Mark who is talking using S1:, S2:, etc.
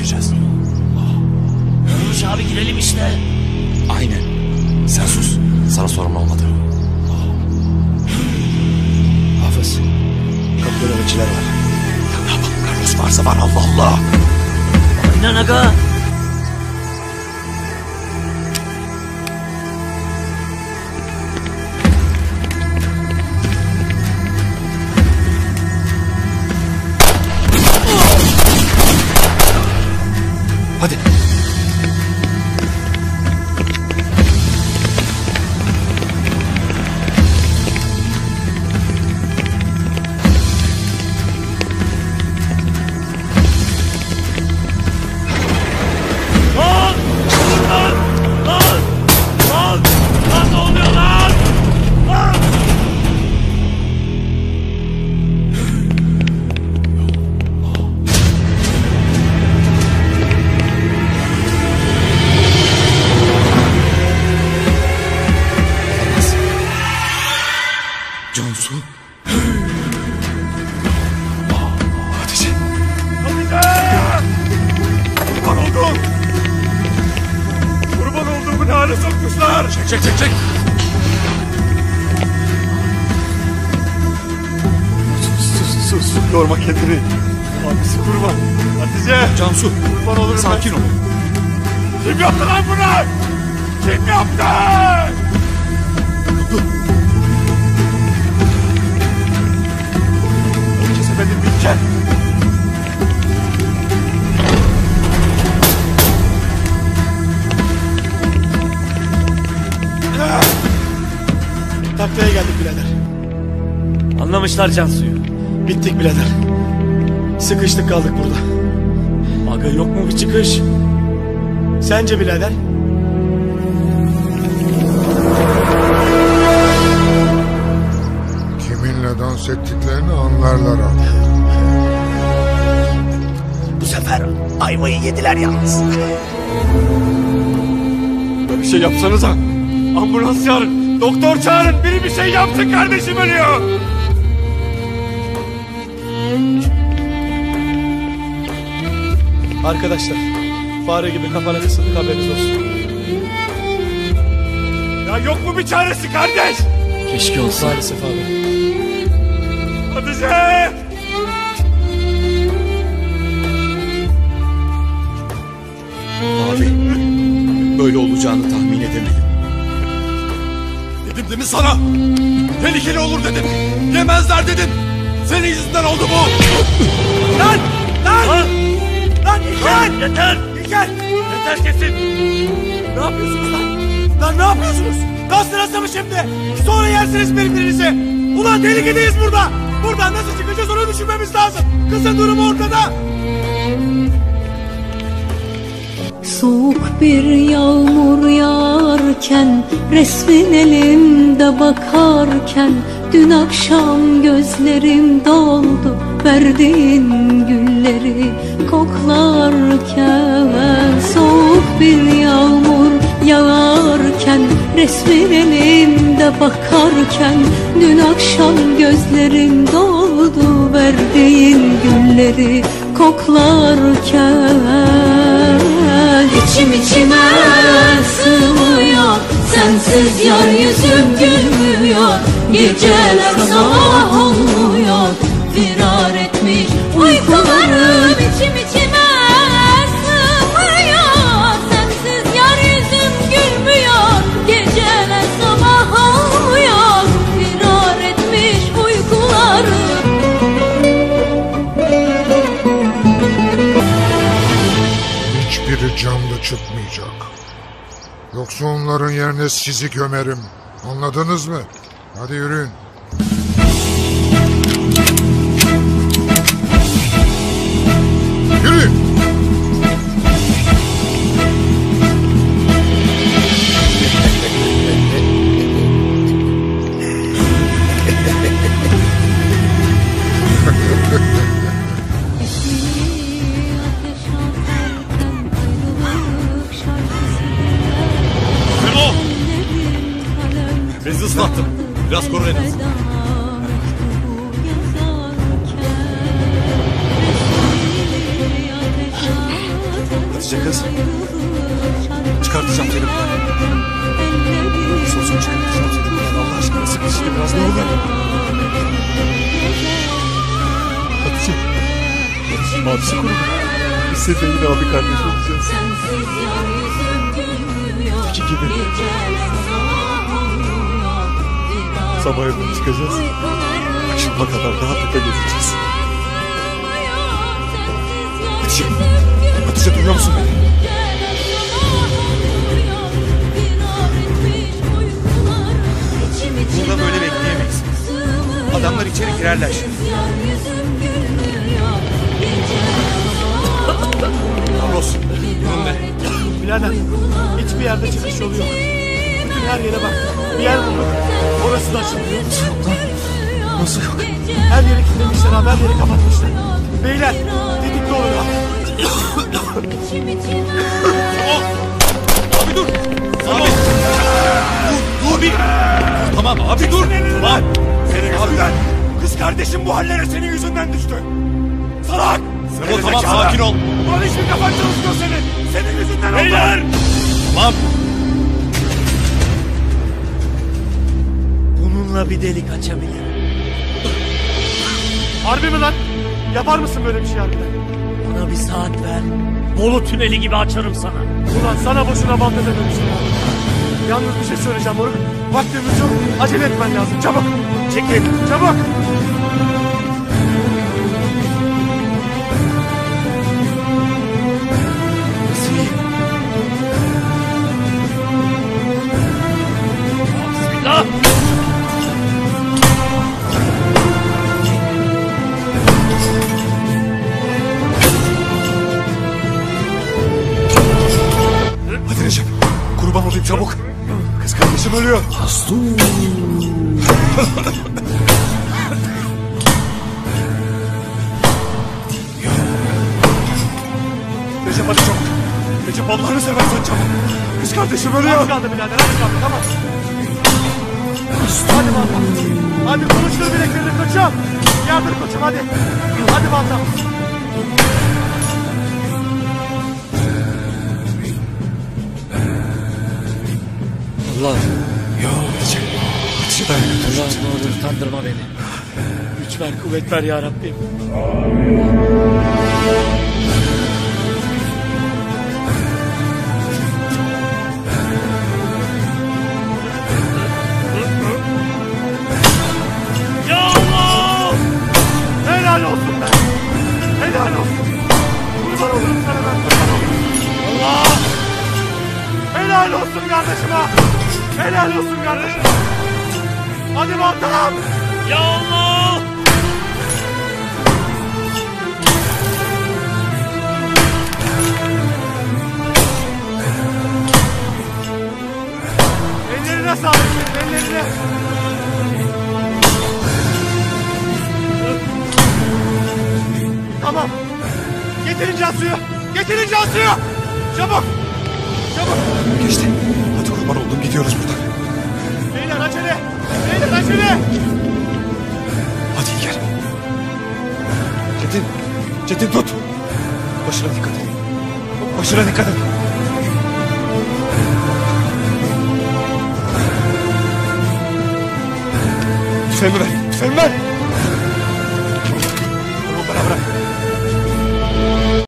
S1: göreceğiz.
S2: Olmuş abi, girelim işte.
S1: Aynen. Sen sus. Sana sorun olmadı.
S3: Hafız, kapıda nöbetçiler var.
S1: Ya ne yapalım, Carlos varsa var, Allah Allah.
S2: Aynen aga.
S1: Hadi.
S2: Lan ne oluyor lan? Lan!
S1: Cansu. Hatice.
S2: Kurban oldum. Kurban olduğumu ne hale sokmuşlar?
S1: Çek.
S3: Sus, yorma kendini.
S2: Abisi kurban. Hatice.
S1: Cansu.
S2: Kurban olurum.
S1: Sakin ol.
S2: Kim yaptı lan bunu? Kim yaptı? Kesemedim Bilken.
S3: Taklaya geldik birader.
S2: Anlamışlar Cansu'yu.
S3: Bittik birader. Sıkıştık kaldık burada.
S2: Aga yok mu bir çıkış?
S3: Sence birader?
S4: Kiminle dans ettiklerini anlarlar abi.
S2: Bu sefer ayvayı yediler yalnız. Bir şey yapsanıza. Ambulans çağırın. Doktor çağırın. Biri bir şey yapsın, kardeşim ölüyor.
S3: Arkadaşlar, fare gibi kafana kısıldık, haberiniz olsun.
S2: Ya yok mu bir çaresi kardeş?
S1: Keşke olsa.
S3: Maalesef abi.
S2: Hatice!
S1: Abi, böyle olacağını tahmin edemedim. Dedim değil mi sana? Tehlikeli olur dedim. Yemezler dedim. Senin yüzünden oldu bu.
S2: Lan! Lan İlker! Yeter! İlker! Yeter kesin! Ne yapıyorsunuz lan? Lan ne yapıyorsunuz? Lan sırası mı şimdi? Sonra yersiniz birbirinizi. Ulan tehlikedeyiz burada. Buradan nasıl çıkacağız onu düşünmemiz lazım. Kızın durumu ortada.
S5: Soğuk bir yağmur yağarken, resmin elimde bakarken, dün akşam gözlerim doldu, verdiğin gülleri koklarken. Soğuk bir yağmur yağarken, resmin elimde bakarken, dün akşam gözlerim doldu, verdiğin gülleri koklarken. İçim içime sığmıyor, sensiz yar yüzüm gülmüyor. Geceler sabah olmuyor, firar etmiş uykularım. İçim içime sığmıyor, sensiz yar yüzüm gülmüyor. Geceler sabah olmuyor, firar etmiş uykularım.
S4: Hiçbiri canlı çıkmayacak. Yoksa onların yerine sizi gömerim. Anladınız mı? Hadi yürüyün. Yürüyün.
S1: Bezi ıslattım. Biraz korun en azından.
S3: Hatice kız. Çıkartacağım seni buradan. Nasıl olsa çıkartacağım seni buradan. Allah aşkına sık dişini biraz ne olur. Hatice. Mavisi kurudu. Biz seninle yine abi kardeş olacağız. Öteki gibi. Sabah evden çıkacağız. Akşama kadar rahatlıkla gezeceğiz. Hatice. Hatice duyuyor musun beni?
S2: Burada böyle bekleyemeyiz. Adamlar içeri girerler şimdi.
S3: Carlos. Önünde.
S2: Birader hiçbir yerde çıkış yolu yok. Bütün her yere bak. Bir yer bulduk. Orası da açılmıyor.
S3: Nasıl yok?
S2: Her yeri kilitlemişler abi, her yeri kapatmışlar. Beyler tetikte olun abi.
S1: Abi dur. Abi. Dur bir. Tamam abi dur. Tamam.
S2: Senin yüzünden. Kız kardeşim bu hallere senin yüzünden düştü. Salak.
S1: Sebo tamam sakin ol.
S2: Ulan hiçbir kafan çalışmıyor senin. Senin yüzünden oldu. Beyler.
S1: Tamam.
S2: Bununla bir delik açabilirim. Harbi mi lan? Yapar mısın böyle bir şey harbiden? Bana bir saat ver. Bolu tüneli gibi açarım sana. Ulan sana boşuna bant edememişim ya. Yalnız bir şey söyleyeceğim moruk. Vaktimiz yok. Acele etmen lazım. Çabuk. Çekil. Çabuk. Bismillah.
S3: Hadi Recep. Kurban olayım çabuk. Kız kardeşim ölüyor. Recep hadi çabuk. Recep Allah'ını seversen çabuk. Kız kardeşim ölüyor.
S2: Az kaldı birader. Az kaldı. Tamam. Hadi Baltam. Hadi konuştur bileklerini koçum. Yardır koçum hadi. Hadi Baltam.
S3: Allah. Ya Hatice. Hatice dayan.
S2: Allah ne olur utandırma beni. Güç ver, kuvvet ver ya Rabbim. Ya Allah! Helal olsun be! Helal olsun! Kurban olurum sana ben, kurban olurum. Allah! Helal olsun kardeşime! Helal olsun kardeşim! Hadi bakalım! Ya Allah! Ellerine sağlık, ellerine! Tamam! Getirin suyu! Getirin suyu! Çabuk! Çabuk!
S3: Geçti. Hadi kurban oldum gidiyoruz buradan.
S2: Beyler acele! Beyler acele!
S3: Hadi gel. Çetin. Çetin tut. Başına dikkat et. Başına dikkat et. Tüfeğimi ver. Tüfeğimi ver.